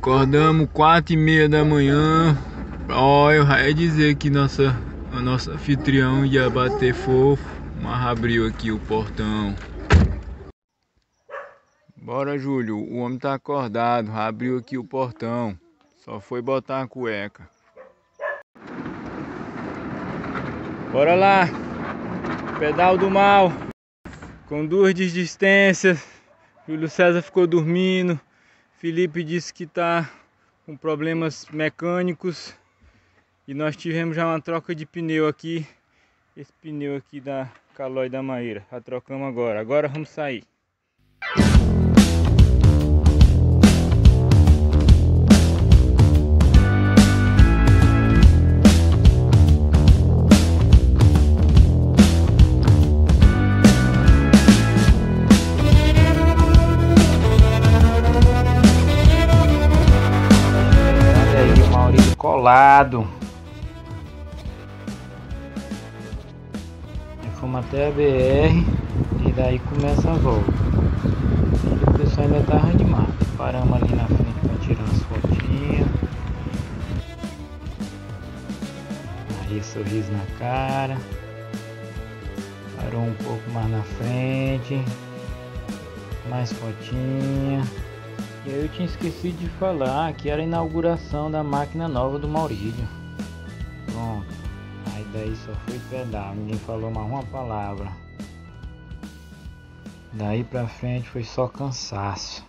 Acordamos 4h30 da manhã. Ó, eu ia dizer que a nossa anfitrião ia bater fofo, mas abriu aqui o portão. Bora, Júlio, o homem tá acordado, abriu aqui o portão. Só foi botar a cueca. Bora lá, pedal do mal, com 2 desistências. Júlio César ficou dormindo. Felipe disse que tá com problemas mecânicos. E nós tivemos já uma troca de pneu aqui. Esse pneu aqui da Calói da Maíra. Já trocamos agora. Agora vamos sair. Olha aí o Maurício colado. Fomos até a BR e daí começa a volta. E o pessoal ainda tá animado. Paramos ali na frente para tirar umas fotinhas. Aí sorriso na cara. Parou um pouco mais na frente. Mais fotinha. E aí eu tinha esquecido de falar que era a inauguração da máquina nova do Maurílio. Pronto. Aí daí só foi pedal, ninguém falou mais uma palavra. Daí pra frente foi só cansaço.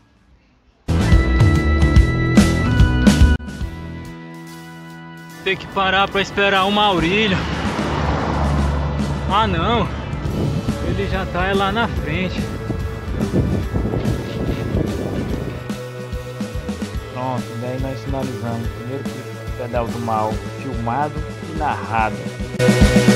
Tem que parar pra esperar o Maurílio. Ah não, ele já tá lá na frente. Pronto, daí nós finalizamos o primeiro pedal do mal filmado e narrado.